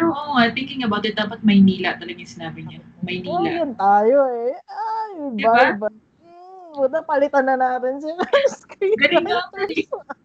Pero thinking about it, dapat Maynila talaga yung sinabi niya. Maynila. Yun tayo eh. Ay, diba? Buta palitan na natin sila. Galing nga po eh.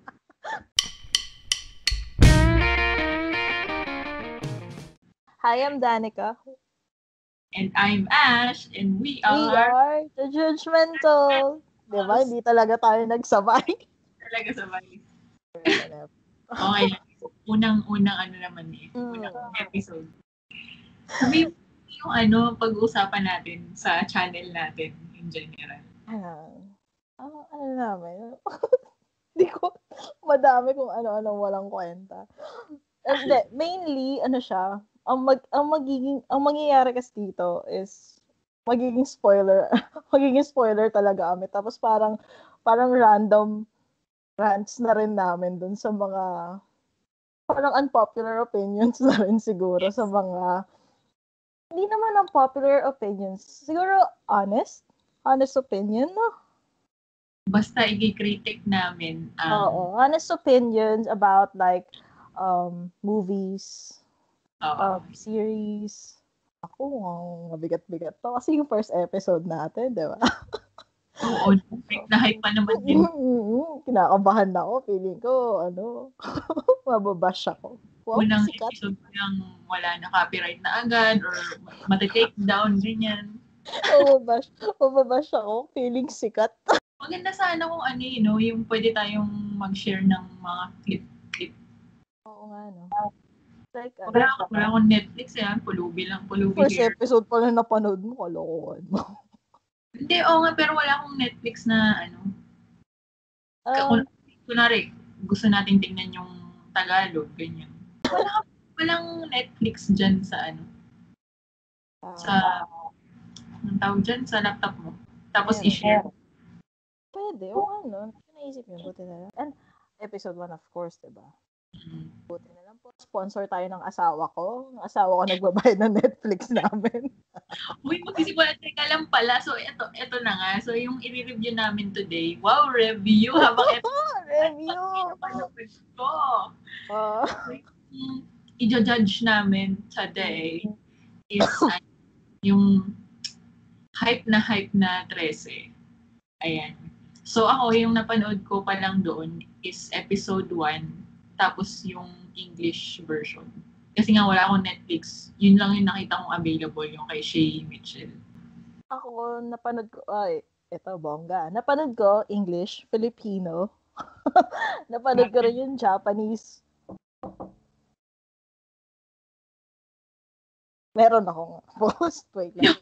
Hi, I'm Danica. And I'm Ash, and we are the Judgmental. Diba? Hindi talaga tayo nagsabay. Talaga sabay. Okay lang. Unang ano naman eh. Unang episode. Sabi yung pag-uusapan natin sa channel natin in general. Ano namin? Hindi ko, madami kung ano-ano walang kwenta. Hindi, mainly, siya, ang mangyayari kasi dito is magiging spoiler talaga kami. Tapos parang random rants na rin namin dun sa mga parang unpopular opinions na rin siguro sa mga hindi naman unpopular opinions. Siguro honest opinion, no? Basta i-critic namin. Honest opinions about like movies, series. Ako, mabigat-bigat to. Kasi yung first episode natin, di ba? Oo, hype pa naman yun. Kinakabahan na ako. Feeling ko, mababash ako. Wow, unang episode ko lang wala na copyright na agad or matitake down, ganyan. Mababash ako. Feeling sikat. Maganda sana kung yung pwede tayong mag-share ng mga clip. Oo nga, no? Like, wala akong Netflix yan. Pulubi first here. episode pa lang napanood mo, kalokohan mo. Hindi, nga, pero wala akong Netflix na kunwari, gusto nating tingnan yung Tagalog, ganyan. Walang Netflix dyan sa sa anong tawag dyan, sa laptop mo. Tapos i-share. Pwede, naisip yun, buti na lang. And episode 1, of course, diba? Buti na lang po. Sponsor tayo ng asawa ko. Ng asawa ko nagbabayad ng Netflix namin. Uy, magsisimula. Teka lang pala. So, ito na nga. So, yung i-review namin today. Wow, review. Habang review! I-judge namin today is yung hype na 13. Ayan. So, ako, yung napanood ko pa lang doon is episode 1. Tapos yung English version. Kasi nga wala akong Netflix. Yun lang yung nakita kong available, yung kay Shay Mitchell. Ako, napanood ko, ito, bongga. Napanood ko English, Filipino. Napanood ko rin yung Japanese. Meron akong post. Wait lang.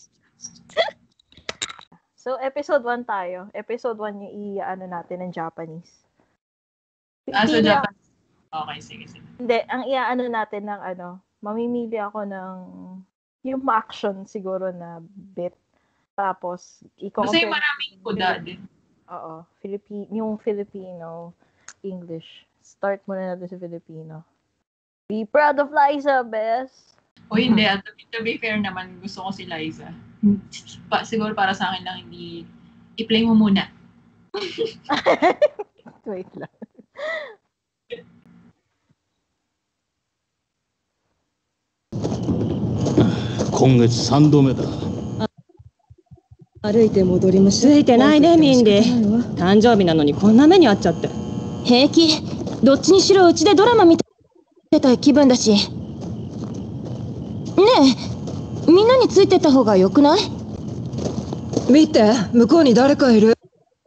So, episode 1 tayo. Episode 1 yung natin ng Japanese. So Japanese. Okay, sige. Hindi, ang natin ng mamimili ako ng yung action siguro na bit. Tapos, kasi maraming kuda din. Oo. Yung Filipino English. Start muna natin sa Filipino. Be proud of Liza, best! O hindi, to be fair naman, gusto ko si Liza. Siguro para sa akin lang, hindi i-play mo muna. Wait lang. 今月3度目だ。 歩いて戻りました。ついてないね、ミンディ。誕生日なのにこんな目に遭っちゃって。 平気。どっちにしろうちでドラマ見てた気分だし。ねえ、みんなについてった方がよくない？ 見て、向こうに誰かいる。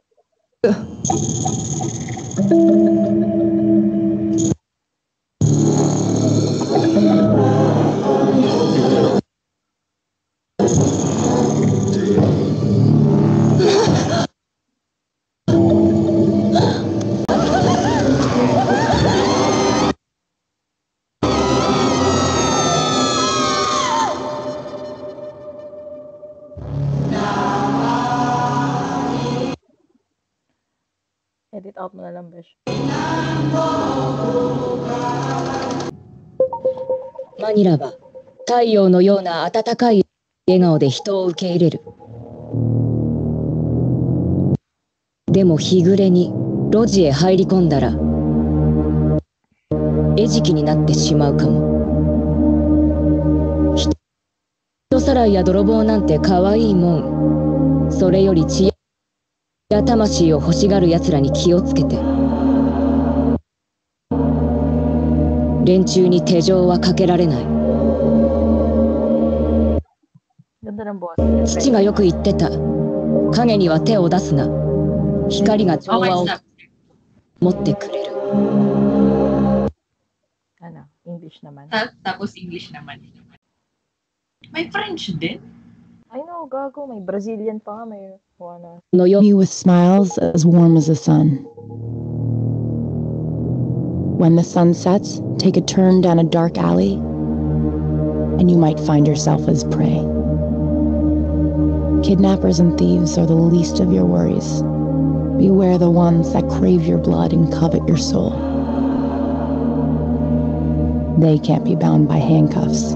Edit out mo na lang, Besh. マニラは太陽のような温かい笑顔で人を受け入れる。でも日暮れに路地へ入り込んだら餌食になってしまうかも。 さらいや泥棒なんて可愛いもん。それより血や魂を欲しがる奴らに気をつけて。連中に手錠はかけられない。 Ganda ng boss. 父がよく言ってた。影には手を出すな。光が調 Okay, 和を stop. 持ってくれる。 Ano, English naman. Tapos English naman. May French din. I know, gago. May Brazilian pa nga. May ano. のよ You with smiles as warm as the sun. When the sun sets, take a turn down a dark alley, and you might find yourself as prey. Kidnappers and thieves are the least of your worries. Beware the ones that crave your blood and covet your soul. They can't be bound by handcuffs.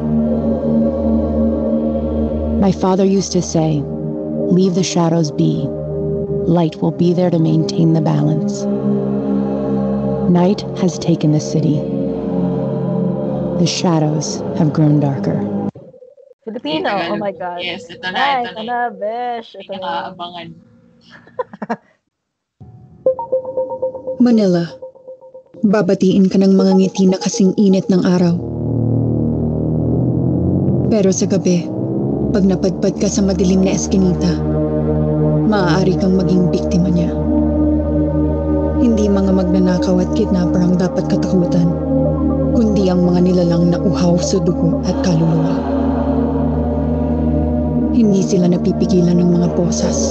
My father used to say, leave the shadows be. Light will be there to maintain the balance. Night has taken the city. The shadows have grown darker. Filipino. Oh my God. Yes, ito na, ito Ito na. na, besh. Ito na. Pinakaabangan. Manila, babatiin ka ng mga ngiti na kasing init ng araw. Pero sa gabi, pag napadpad ka sa madilim na eskinita, maaari kang maging biktima niya. Hindi mga magnanakaw at kidnapper ang dapat katakutan, kundi ang mga nilalang na uhaw sa dugo at kaluluwa. Hindi sila napipigilan ng mga bosas.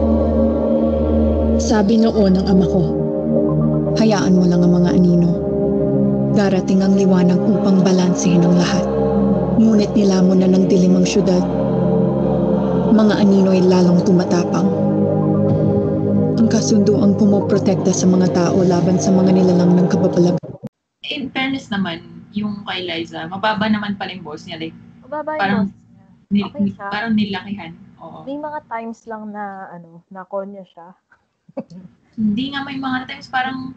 Sabi noon ng ama ko, hayaan mo lang ang mga anino. Darating ang liwanag upang balansehin ang lahat. Ngunit nilamon na ng dilim ang syudad. Mga anino ay lalong tumatapang. Ang kasunduang pumoprotekta sa mga tao laban sa mga nilalang ng kababalaghan. In fairness naman, yung kay Liza, mababa naman pala yung boss niya. Like, Mababa yung parang, boss niya. Okay siya. parang nilakihan. Oo. May mga times lang na, na konya siya. Hindi nga may mga times parang,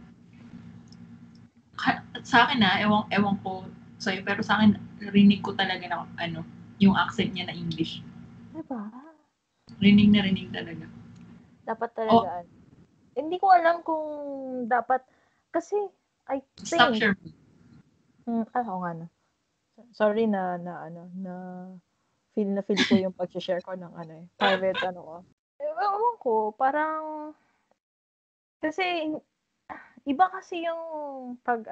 sa akin ewan ko sa'yo, pero sa akin, rinig ko talaga na, yung accent niya na English. Diba? Rinig talaga. Dapat talaga. Hindi ko alam kung dapat, kasi, I think, Structure. Oo nga no. Sorry na feel ko yung pag-share ko ng private ko. Ewan ko, parang kasi iba kasi yung pag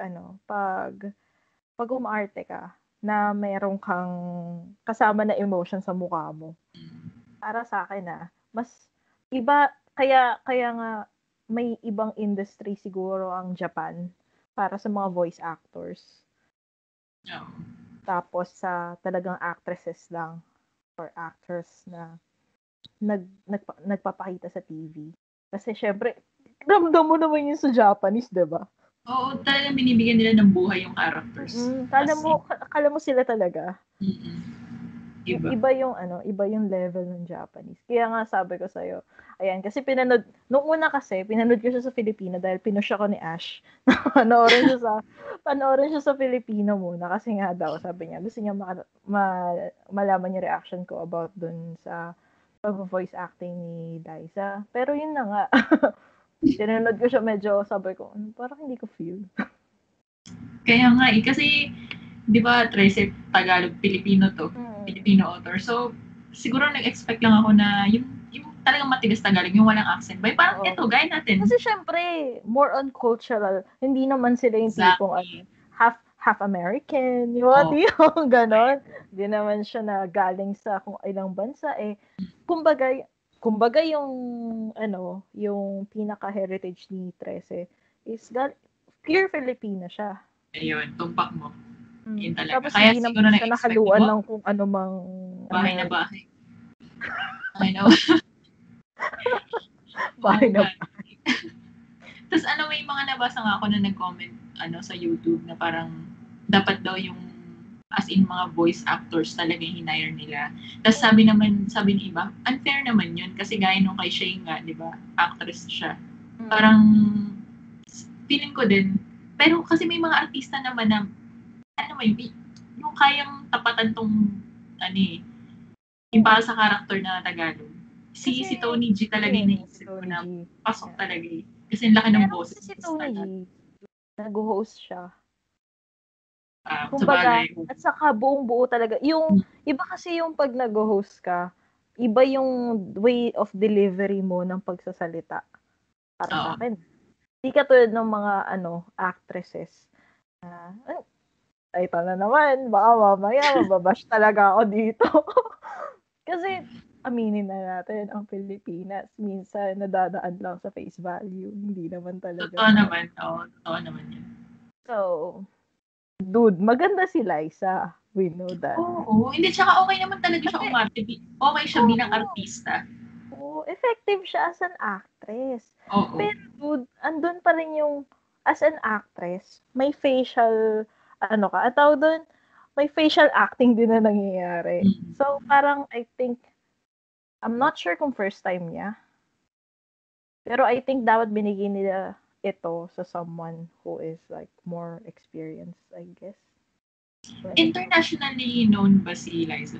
umarte ka na meron kang kasama na emotion sa mukha mo. Para sa akin mas iba kaya nga may ibang industry siguro ang Japan para sa mga voice actors. Oh. Tapos sa talagang actresses lang or actors na nagpapakita sa TV. Kasi syempre, ramdam mo naman yun sa Japanese, diba? Oo, talagang binibigyan nila ng buhay yung characters. Kala mo sila talaga. Iba yung level ng Japanese. Kaya nga sabi ko sa'yo, ayan, kasi nung una pinanood ko siya sa Filipino dahil pinush ako ni Ash. panoorin siya sa Filipino muna kasi nga daw, sabi niya, gusto niya malaman yung reaction ko about dun sa pag-voice acting ni Liza. Pero yun na nga, pinanood ko siya medyo, sabi ko, parang hindi ko feel. Kaya nga kasi, di ba, Trace, Tagalog, Pilipino to. Filipino author. So, siguro nag-expect lang ako na yung talagang matigas Tagalog, yung walang accent. Bay, parang ito, gaya natin. Kasi syempre, more on cultural. Hindi naman sila yung tipong half American, yung ganon. Hindi naman siya na galing sa kung ilang bansa. Kumbaga yung pinaka-heritage ni Trece is pure Filipino siya. Ayun, tumpak mo. Yun talaga. Tapos Kaya hindi siguro naman siya na-expect nakaluan mo. ng kung ano mang Bahay na bahay. I know. bahay na bahay. Tapos may mga nabasa nga ako na nag-comment sa YouTube na parang dapat daw yung as in mga voice actors talaga yung hinire nila. Tapos sabi ni iba, unfair naman yun kasi gaya nung kay Shay nga, di ba? Actress siya. Parang feeling ko din, pero kasi may mga artista naman na yung kayang tapatan tong Yung para sa character na Tagalog. Si Kasi, Tony G talaga yung naisip ko Tony na G. pasok talaga eh. Kasi ang laki ng Pero boses. kasi si Tony G, nag-host siya. Sa Kumbaga, bagay. at saka buong-buo talaga. Yung, iba kasi yung pag nag-host ka, iba yung way of delivery mo ng pagsasalita. Para sa akin. Hindi katulad ng mga, actresses. Ay, ito na naman. Baka mamaya, mababash talaga ako dito. Kasi, aminin na natin, ang Pilipinas, minsan nadadaan lang sa face value. Hindi naman talaga. Totoo naman. Totoo naman yun. So, dude, maganda si Liza. We know that. Oo. Hindi, tsaka okay naman talaga siya umarte. Okay siya bilang artista. Oo, effective siya as an actress. Oo. Pero dude, andun pa rin yung, as an actress, may facial, at tawag doon, may facial acting din na nangyayari. So, parang, I think, I'm not sure kung first time niya. Pero I think dapat binigyan nila ito sa someone who is like more experienced, I guess. Internationally known ba si Liza?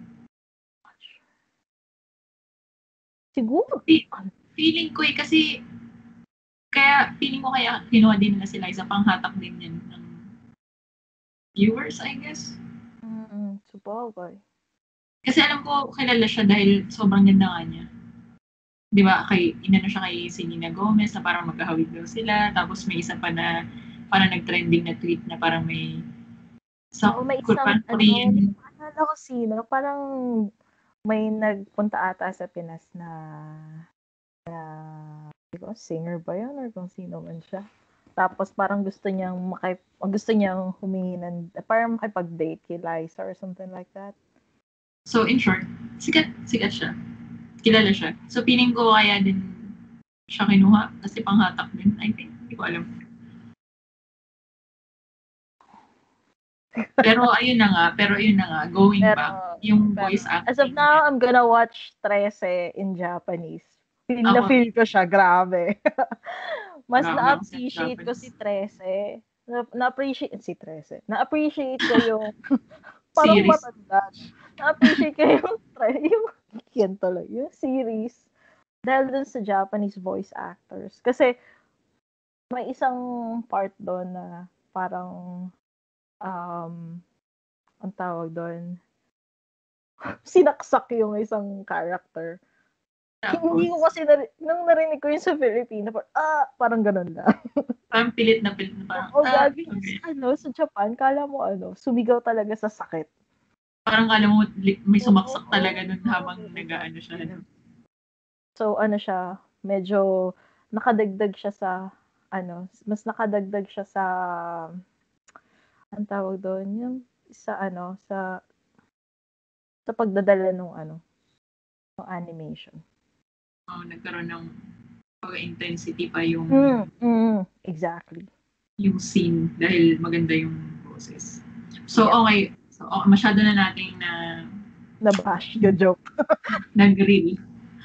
Siguro. Feeling ko kasi kaya feeling ko kaya kinuha din nila si Liza, panghatak din yan ng viewers, I guess. Sabagay. Kasi alam ko kilala siya dahil sobrang ganda nga niya. Di ba, inano siya kay Selena Gomez na parang magkahawig daw sila. Tapos may isa pa na parang nag-trending na tweet na parang may may isang, hindi ko maalala ko sino. Parang may nagpunta ata sa Pinas na singer ba yun or kung sino man siya. Tapos parang gusto niyang humingi ng, parang makipag-date kay Liza or something like that. So in short, sikat siya. Kilala siya. So feeling ko kaya din siya kinuha kasi panghatak din, I think. Hindi ko alam. Pero ayun na nga, going back, yung voice acting. As of now, I'm gonna watch 13 in Japanese. Feel ko siya, grabe. Mas na-appreciate ko si 13. Na-appreciate si 13. Na-appreciate ko yung parang matanda. Na-appreciate ko yung series. Dahil dun sa Japanese voice actors. Kasi may isang part doon na parang ang tawag doon, sinaksak yung isang character. Hindi ko kasi, nung narinig ko yun sa Filipino, parang ganun lang. Parang pilit na parang, okay. Sa Japan, kala mo, sumigaw talaga sa sakit. Parang kala mo, may sumaksak talaga dun habang nag-ano siya. So, siya, medyo, nakadagdag siya sa, mas nakadagdag siya sa, ang tawag doon, yung sa pagdadala ng animation. Nagkaroon ng intensity pa yung exactly. Yung scene dahil maganda yung boses. So, okay. So, masyado na nating na-bash yung joke. Nag-grill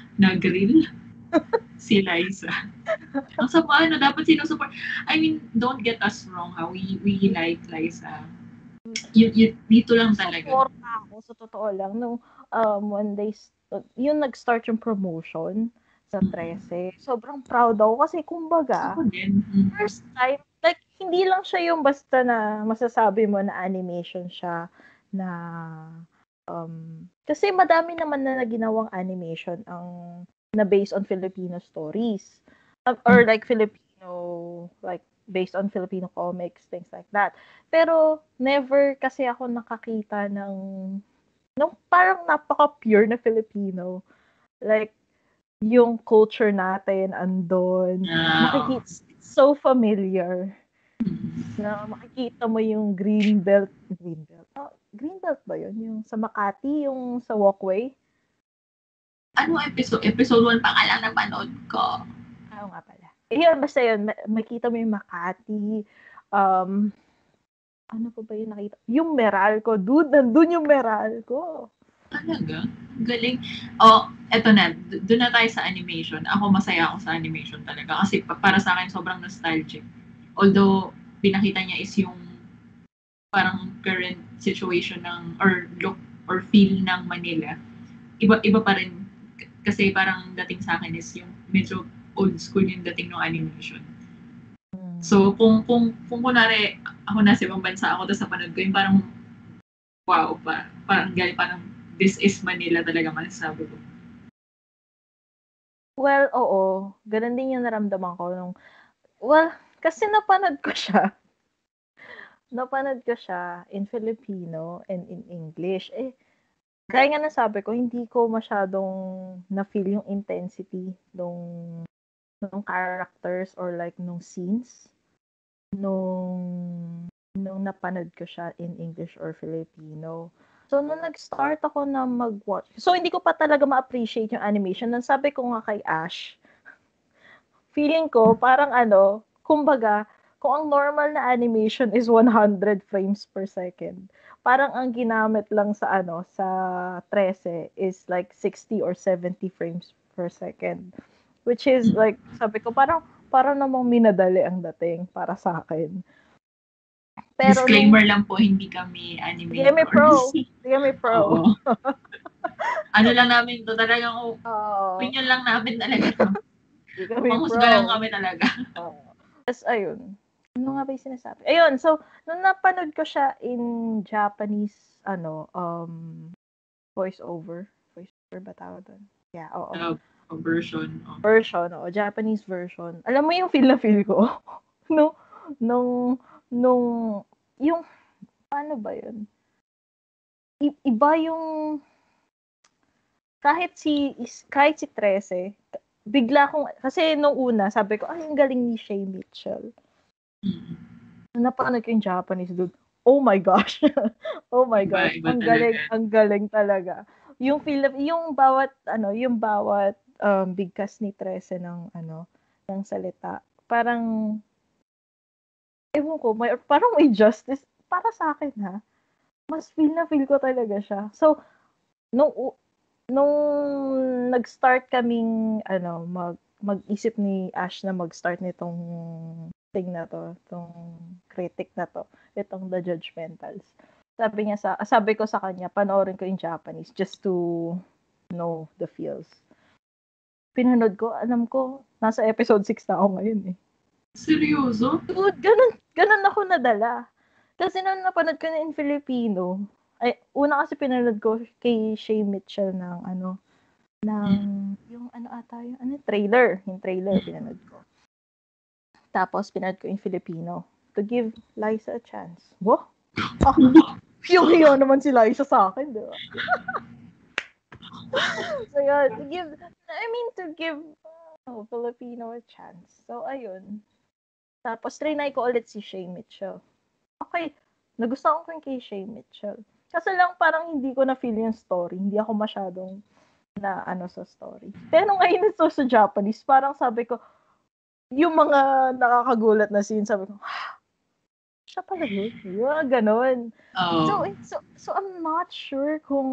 si Liza. Ang dapat sinusupport. I mean, don't get us wrong, we like Liza. Dito lang talaga. Support ako, sa totoo lang. Nung one day, yung nag-start yung promotion sa 13, sobrang proud ako kasi kumbaga, first time, like, hindi lang siya yung basta na masasabi mo na animation siya na, kasi madami naman na ginawang animation na based on Filipino stories. Or like based on Filipino comics, things like that. Pero never kasi ako nakakita ng parang napaka-pure na Filipino. Like, yung culture natin andon. Makikita, it's so familiar. Na makikita mo yung green belt. Green belt ba yun? Yung sa Makati, yung sa walkway? Ano episode? Episode 1 pa nga lang napanood ko. Oo nga pala. Yun, basta yun. Makita mo yung Makati. Ano pa ba yung nakita? Yung Meralco. Dude, nandun yung Meralco. Talaga? Galing. Eto na. Doon na tayo sa animation. Ako, masaya ako sa animation talaga. Kasi para sa akin, sobrang nostalgic. Although, pinakita niya is yung parang current situation or look or feel ng Manila. iba pa rin. Kasi parang dating sa akin is yung medyo old school yung dating ng animation. So, kung kunwari ako nasa ibang bansa ako, tapos napanood ko yung parang wow, parang this is Manila talaga masasabi ko. Well, oo. Ganun din yung naramdaman ko nung... Well, kasi napanood ko siya. Napanood ko siya in Filipino and in English. Gaya nga nasabi ko, hindi ko masyadong na-feel yung intensity nung characters or like nung scenes nung napanood ko siya in English or Filipino. So, nung nag-start ako na mag-watch, so hindi ko pa talaga ma-appreciate yung animation. Nang sabi ko nga kay Ash, feeling ko parang kumbaga, kung ang normal na animation is 100 frames per second, parang ang ginamit lang sa sa 13 is like 60 or 70 frames per second. Which is like, sabi ko, parang namang minadali ang dating para sa akin. Pero disclaimer lang po, hindi kami animators. Hindi kami pro. Ano lang namin to, talagang opinion lang namin talaga. Hindi kami Panghusga lang kami talaga. Tapos, ayun. Ano nga ba yung sinasabi? Ayun, so, nung napanood ko siya in Japanese, voice-over. Voice-over ba tawag doon? Yeah, oo. Version. Version, Japanese version. Alam mo yung feel na feel ko? Nung yung, paano ba yun? Iba yung, kahit si 13, bigla akong, kasi nung una, sabi ko, ang galing ni Shay Mitchell. Napanood ko yung Japanese dude. Oh my gosh. Oh my gosh. Ang galing talaga. Yung feel, yung bawat bigkas ni 13 ng salita. Parang ewan ko, parang may justice para sa akin, ha. Mas feel ko talaga siya. So, nung nag-start kaming mag-isip ni Ash na mag-start nitong thing na to, itong critic na to, itong The Judgmentals. Sabi ko sa kanya, panoorin ko in Japanese just to know the feels. Pinanood ko, alam ko, nasa episode 6 na ako ngayon eh. Seryoso? Dude, ganun ako nadala. Kasi nung napanood ko na in Filipino, una kasi pinanood ko kay Shay Mitchell ng yung trailer. Yung trailer, pinanood ko. Tapos, pinanood ko in Filipino to give Liza a chance. Wow! Hiyo naman si Liza sa akin, di ba? So, yun, to give Filipino a chance. So, ayun. Tapos, trinay ko ulit si Shay Mitchell. Okay, nagustuhan ko yung kay Shay Mitchell. Kasi lang parang hindi ko na-feel yung story. Hindi ako masyadong sa story. Pero ngayon ito sa Japanese, parang sabi ko, yung mga nakakagulat na scene, sabi ko, siya pala yun. Yung ganon. So I'm not sure kung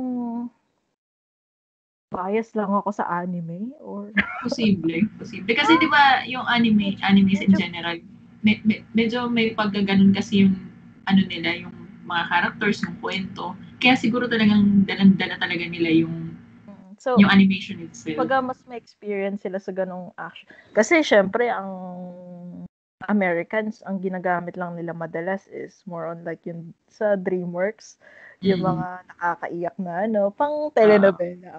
bias lang ako sa anime or... Posible. Kasi di ba yung animes in general, medyo may pagkaganon kasi yung nila, yung mga characters, yung kwento. Kaya siguro talagang dalang-dala talaga nila yung animation itself. Pagka mas may experience sila sa ganong action. Kasi syempre, ang Americans, ang ginagamit lang nila madalas is more on like yung sa DreamWorks, yung mga nakakaiyak na pang telenovela.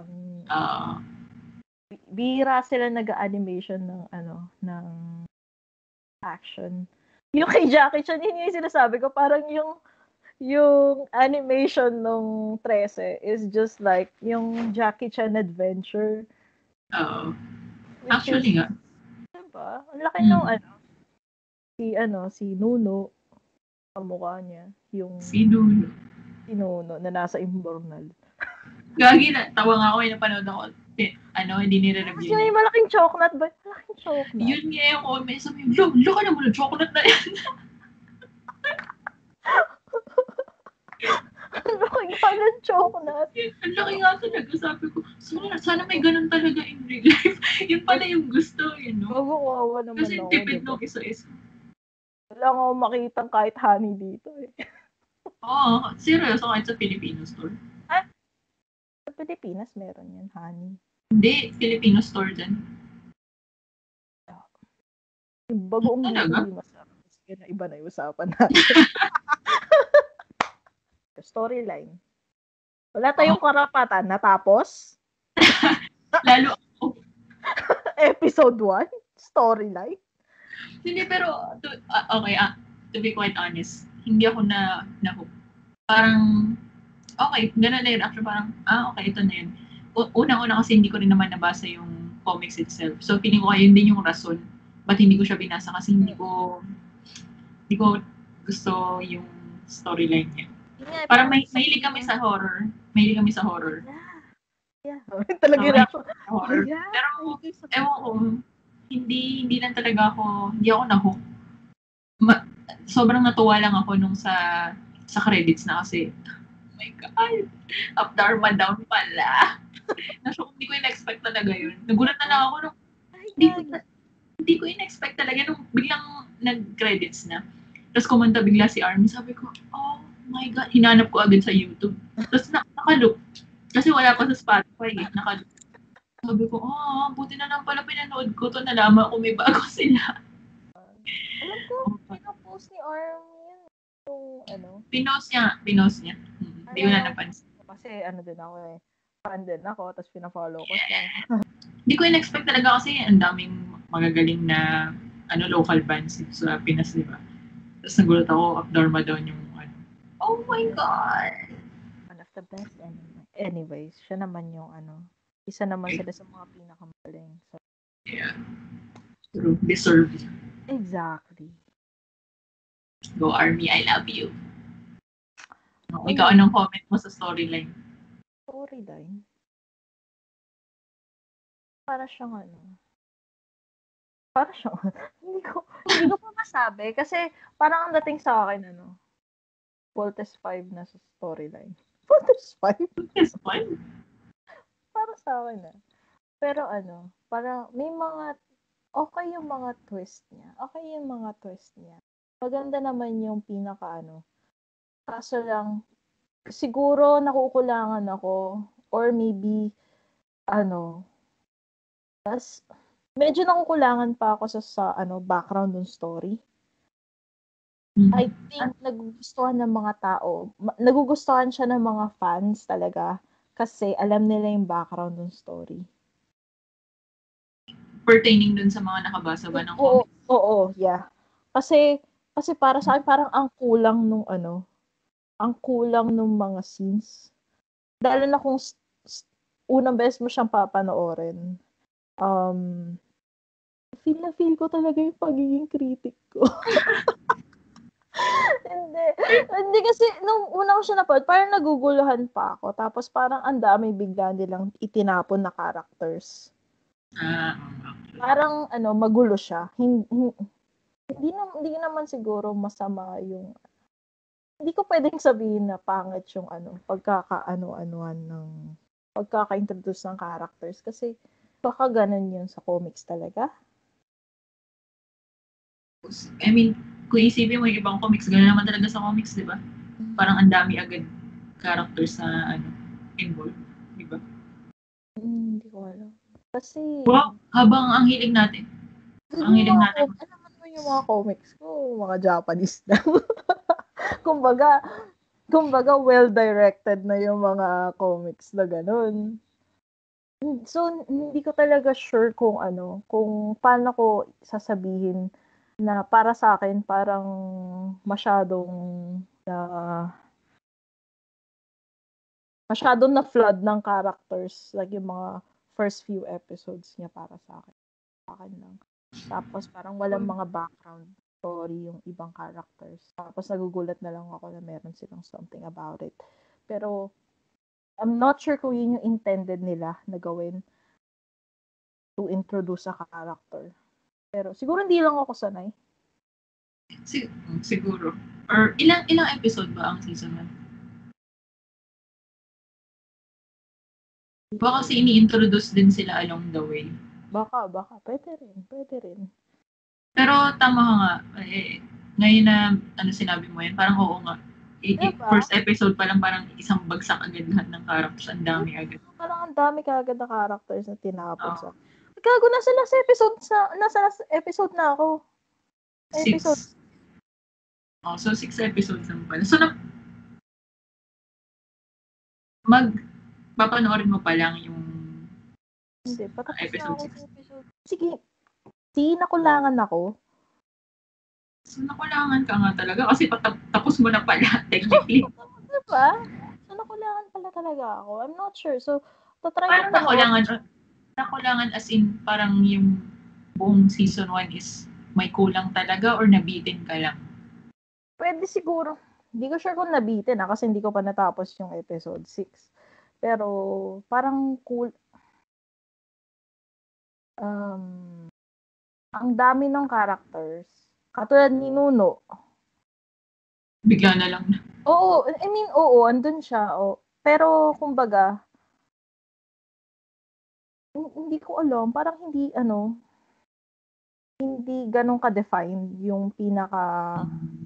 Bihira sila nag-animation ng action. Yung kay Jackie Chan, yun yung sinasabi ko, parang yung animation nung 13 is just like yung Jackie Chan adventure. Actually nga. Diba? Ang laki nung si Nuno, ang mukha niya. Si Nuno. Si Nuno, na nasa Imbornal. Gagi na, tawa nga ako, napanood ako. Hindi nire-review. Kasi yung malaking chocolate ba? Malaking chocolate. Yun nga yung comment. Sabi yung, laka naman ng chocolate na yan. Ang laki nga ng chocolate. Ang laki nga talaga. Sabi ko, sana may ganun talaga in real life. Yun pala yung gusto, Kawawa naman kasi ako. Kasi tipid no, isa-isa. Wala nga ako makitang kahit honey dito eh. Oo, seryoso kahit sa Filipino store. Pilipinas meron yan, honey. Hindi, Filipino store din. Yung bagoong Talaga? hindi masarap. Sige na, iba na yung usapan natin. Storyline. Wala tayong karapatan. Natapos? Lalo ako. Episode 1? Storyline? Hindi, pero, to be quite honest, hindi ako na-hook. Parang, okay, ganun na yun. Actually, parang, okay, ito na yun. Unang-una kasi hindi ko rin naman nabasa yung comics itself. So, feeling ko yun din yung rason. Ba't hindi ko siya binasa? Kasi hindi ko gusto yung storyline niya. Yeah, Parang mahilig kami sa horror. Yeah. Talaga na ako. Horror. Yeah. Pero, ewan ko, hindi lang talaga ako, hindi ako na-hook. Sobrang natuwa lang ako nung sa credits na kasi, oh my God, Up Dharma Down pala. Hindi ko in-expect talaga yun. Nagulat na lang ako nung, hindi ko in-expect talaga nung biglang nag-credits na. Tapos kumanta bigla si Armin, sabi ko, oh my God, hinanap ko agad sa YouTube. Tapos nakalook. Kasi wala pa sa Spotify eh, nakalook. Sabi ko, buti na lang pala pinanood ko to, nalaman ko may bago sila. Alam ko, pinapost ni Armin yung Pinost niya. Hindi ko na napansin. Kasi din ako eh. Fan din ako, tapos pina-follow ko siya. Hindi ko in-expect talaga kasi ang daming magagaling na local bands sa Pinas, di ba? Tapos nagulat ako, Up Dharma Down yung oh my God! One of the best anime. Anyways, siya naman yung isa naman sila sa mga pinakamagaling. So, yeah. True. Deserved. Exactly. Go Army, I love you. Ikaw, anong comment mo sa storyline? Storyline? Para siyang hindi ko pa masabi kasi parang ang dating sa akin Voltes 5 na sa storyline. Voltes 5? Voltes 5? Para sa akin Pero parang may mga okay yung mga twist niya. Maganda naman yung pinaka Kaso lang siguro nakukulangan ako or maybe medyo nakukulangan pa ako sa background ng story. I think nagugustuhan ng mga tao. Nagugustuhan siya ng mga fans talaga kasi alam nila yung background ng story. Pertaining dun sa mga nakabasa ba ng comics? Oo, yeah. Kasi para sa akin parang ang kulang nung mga scenes. Lalo na kung unang beses mo siyang papanoorin. Feel ko talaga yung pagiging critic ko. Hindi kasi nung una ko siya napanood, parang naguguluhan pa ako. Tapos parang ang dami bigla nilang itinapon na characters. Parang magulo siya. Hindi naman siguro masama yung hindi ko pwedeng sabihin na pangit yung pagkakaano-anuan ng pagkaka-introduce ng characters kasi baka ganun yun sa comics talaga. I mean, kung isipin mo yung ibang comics, gano'n naman talaga sa comics, di ba? Parang ang dami agad characters na involved, di ba? Hindi ko alam. Kasi habang ang hilig natin. Ang hilig natin. Ano naman yung mga comics ko, mga Japanese lang. kumbaga well-directed na yung mga comics na ganun. So, hindi ko talaga sure kung paano ko sasabihin na para sa akin parang masyadong na flood ng characters like yung mga first few episodes niya para sa akin lang. Tapos parang walang mga background story yung ibang characters. Tapos nagugulat na lang ako na meron silang something about it. Pero I'm not sure kung yun yung intended nila na gawin to introduce a character. Pero siguro hindi lang ako sanay. Siguro. Or ilang episode ba ang season 1? Baka kasi ini-introduce din sila along the way. Baka. Pwede rin. Pero tama ka nga. Ngayon na sinabi mo yan, parang oo nga. Diba? First episode pa lang parang isang bagsak agad lahat ng characters. Ang dami agad. Parang ang dami kaagad na characters na tinapon Oo. sa... Gago, nasa last episode na ako. Episode. 6. So 6 episodes lang pala. So, papanoorin mo pa lang yung Hindi, patapos na episode ako 6. sa episode. Sige, nakulangan ako. So, nakulangan ka nga talaga kasi tapos mo na pala, technically. Diba? So, nakulangan pala talaga ako. I'm not sure. So, tatry Parang ko pa. nakulangan as in parang yung buong season 1 is may kulang talaga or nabitin ka lang? Pwede siguro. Hindi ko sure kung nabitin kasi hindi ko pa natapos yung episode 6. Pero, parang cool. Ang dami ng characters. Katulad ni Nuno. Bigla na lang. Oo, I mean, oo, andun siya. Oh. Pero, kumbaga, hindi ko alam. Parang hindi ganun ka-define yung pinaka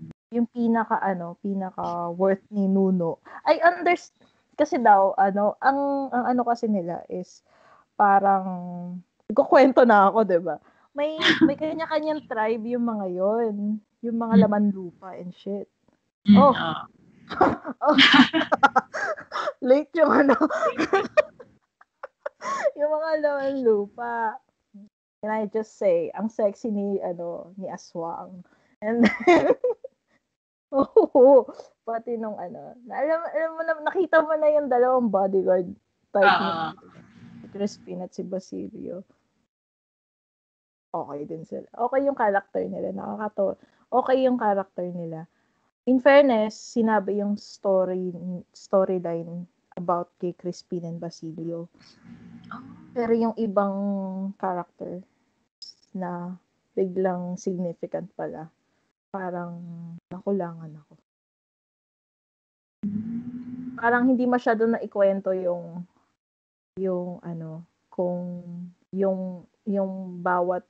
worth ni Nuno. I understand. Kasi daw, ang kasi nila is, parang, nagkukwento na ako, diba? May kanya-kanyang tribe yung mga yon, yung mga laman lupa and shit. Oh. Late yung yung mga laman lupa. Can I just say, ang sexy ni Aswang. And then, pati nung alam mo na, nakita mo na yung dalawang bodyguard type ni Crispin at si Basilio. Okay din sila. Okay yung character nila. Nakakatawa. Okay yung character nila. In fairness, sinabi yung storyline about kay Crispin and Basilio. Pero yung ibang character na biglang significant pala, parang nakulangan ako. Parang hindi masyado na ikwento yung kung yung bawat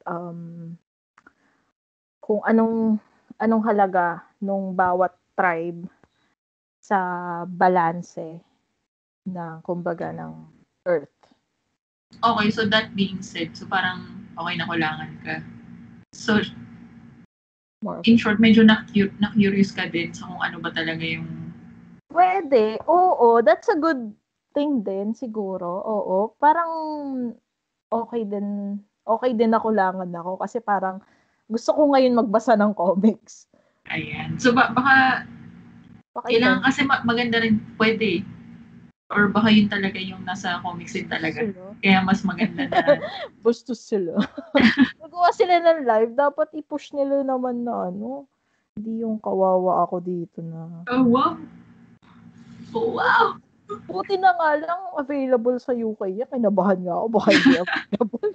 kung anong halaga nung bawat tribe sa balanse na kumbaga ng Earth. Okay, so that being said, so parang okay, nakulangan ka. So, in short, medyo na-curious ka din sa kung ano ba talaga yung... Pwede. Oo, that's a good thing din siguro. Oo, parang okay din nakulangan ako kasi parang gusto ko ngayon magbasa ng comics. Ayan. So, baka kailangan kasi maganda rin, pwede. Or baka yun talaga yung nasa comics din talaga. Kaya mas maganda na. Bastos sila. Magawa sila ng live, dapat i-push nila naman na hindi yung kawawa ako dito na. Oh, wow. Oh, wow. Buti na nga lang available sa UK yan. Kinabahan nga ako. Baka hindi available.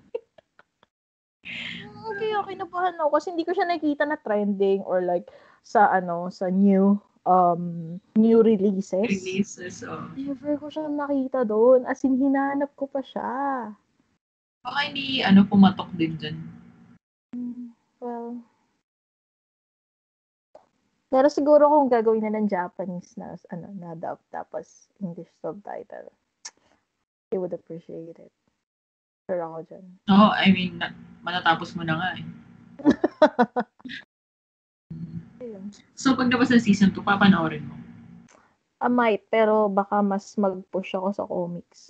Okay, kinabahan ako kasi hindi ko siya nakita na trending or like sa new releases. Never ko siya nakita doon. As in, hinanap ko pa siya. Baka hindi, pumatok din dyan. Well, pero siguro kung gagawin na ng Japanese na, dub, tapos English subtitle, I would appreciate it. Sure ako dyan. Oo, I mean, matatapos mo na nga eh. So, pag nabas ng season 2, papanoorin mo? I might, pero baka mas mag-push ako sa comics.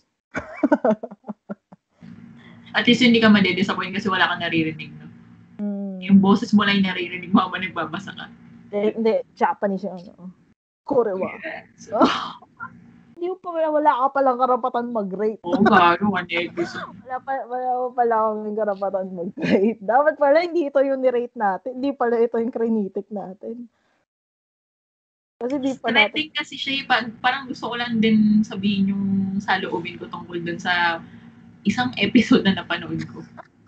At least hindi ka madidisappoint kasi wala kang naririnig, no? Yung boses mo lang yung naririnig mo habang nagbabasa ka. Hindi, Japanese yung Korewa. Yes. Wala ka palang karapatan mag-rate. Oo, gano, one episode. Wala pala akong karapatan mag-rate. Dapat pala hindi ito yung ni-rate natin. Hindi pala ito yung crinitic natin. Kasi di pa natin. Trending kasi siya, parang gusto ko lang din sabihin yung saloobin ko tungkol dun sa isang episode na napanood ko.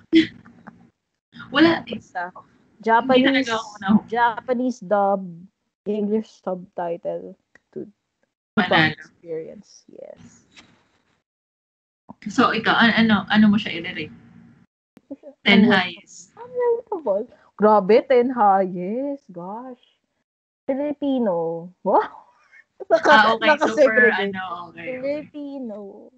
Wala. Japanese dub, English subtitle to experience. Yes. So, ikaw, ano mo siya i-rate? 10 highest. Grabe, 10 highest. Gosh. Filipino. Wow. Okay. So for Naka-segregate. okay. Filipino.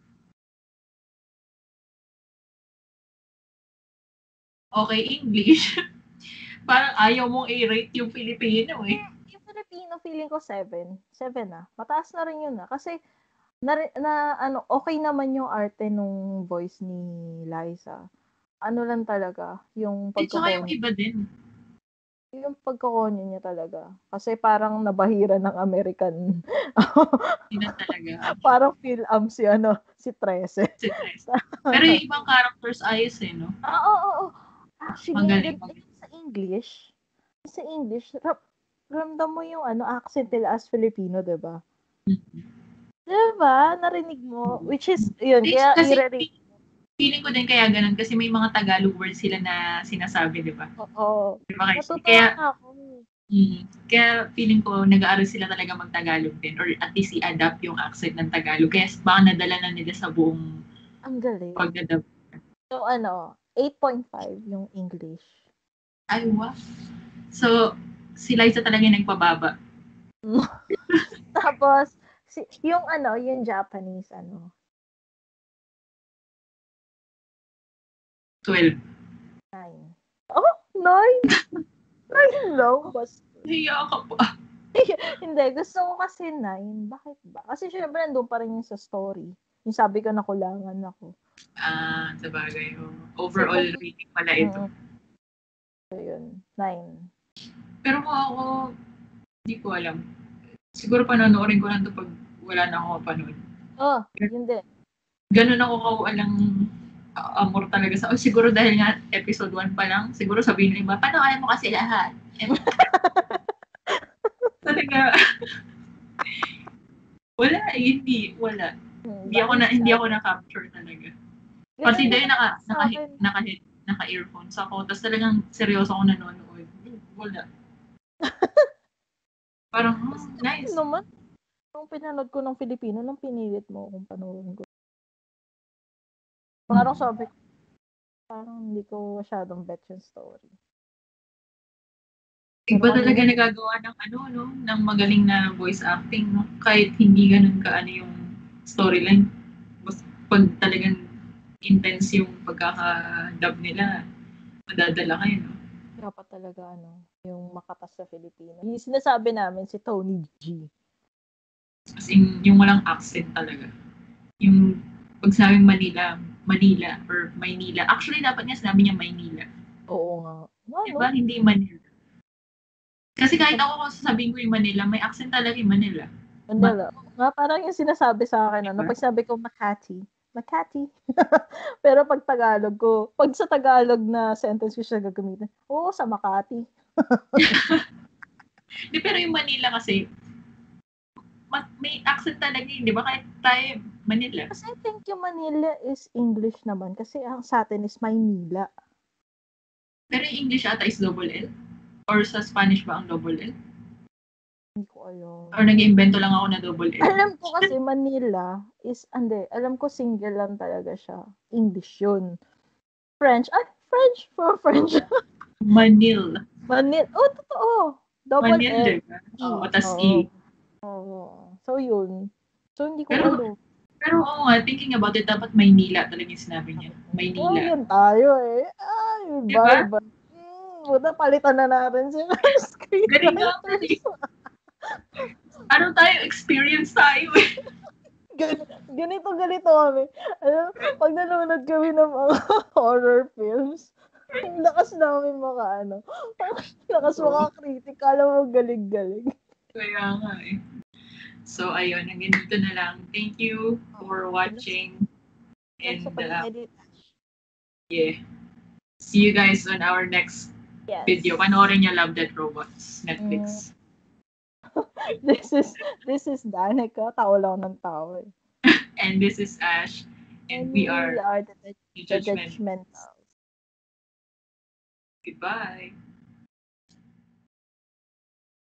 Okay, English. Parang ayaw mong i-rate yung Filipino eh. Yung Filipino, feeling ko 7. 7 na. Mataas na rin yun na. Kasi, okay naman yung arte nung voice ni Liza. Ano lang talaga, yung At saka yung pagkakonyo. iba din. Yung pagkakonyo niya talaga. Kasi parang nabahira ng American. Yun na talaga. Parang Phil-Am si 13. Si Tres. Pero yung ibang characters ayos eh, no? Oo. Actually, Magaling. yung sa English, ramdam mo yung accent nila as Filipino, diba? Diba? Narinig mo? Which is, yun, kaya Kasi i-rate. feeling ko din kaya ganun kasi may mga Tagalog words sila na sinasabi, di ba? Oo. Diba? Natutuwa ako. Kaya feeling ko nag-aaral sila talaga mag-Tagalog din or at least i-adapt yung accent ng Tagalog. Kaya baka nadala na nila sa buong Ang galing. pag-adapt. So, 8.5 yung English. Ay, wow. So, si Liza talaga yung nagpababa. Tapos, yung Japanese, 12. 9. Oh, 9? 9 lang? Hiya ka pa. Hindi, gusto ko kasi 9. Bakit ba? Kasi syempre, nandun pa rin yung sa story. Yung sabi ko, nakulangan ako. Sabagay. Overall rating pala ito. So, yun. 9. Pero kung ako, hindi ko alam. Siguro panonoodin ko lang ito pag wala na ako mapanood. Yun din. Ganun ako kawalang amor talaga sa... siguro dahil nga episode 1 pa lang, siguro sabihin nila, panoorin mo kasi lahat. Talaga. Wala. Hindi ako na-capture talaga. Pati dahil naka-earphones ako, tapos talagang seryoso ako nanonood. Wala. Parang, nice. Naman, nung pinanood ko ng Filipino, nung pinilit mo kung panoorin ko. Parang sabi ko, parang hindi ko masyadong bet yung story. Iba talaga nagagawa ng ng magaling na voice acting, no? Kahit hindi ganun yung storyline. Pag talagang intense yung pagkaka-dub nila, madadala kayo, no? Dapat talaga, yung makatas sa Filipino. Yung sinasabi namin si Tony G. As in, yung walang accent talaga. Yung pag sinabing Manila, or Maynila. Actually, dapat nga sinabi niya Maynila. Oo nga. Diba? Hindi Manila. Kasi kahit ako kung sasabihin ko yung Manila, may accent talaga yung Manila. Manila. Parang yung sinasabi sa akin, pag sabi ko Makati. Pero pag sa Tagalog na sentence ko siya gagamitin, sa Makati. Pero yung Manila kasi, may accent talaga yun, di ba? Kahit tayo, Manila. Kasi I think yung Manila is English naman. Kasi ang sa atin is Maynila. Pero yung English ata is double L? Or sa Spanish ba ang double L? Hindi ko alam. Or nag-iimbento lang ako na double L? Alam ko kasi Manila is, alam ko single lang talaga siya. English yun. French for French. Manil. Totoo. Double Manil, L. diba? Oo, tas E. Oo. So, yun. So, hindi ko alam. Pero oo nga, thinking about it, dapat Maynila talaga yung sinabi niya. Maynila. Yun tayo eh. Diba? Buta, palitan na natin sila. Galing naman eh. Tayo? Experience tayo eh. Ganito kami. Pag nanonood kami ng mga horror films, ang lakas namin lakas makakritik. Kala mo galing-galing. Kaya nga eh. So, ayun, hanggang dito na lang. Thank you for watching. And, see you guys on our next video. Panoorin niyo Love, Death, Robots, Netflix. This is Danica. Tao lang ng tao eh. And this is Ash. And we are the Judgmental. Goodbye.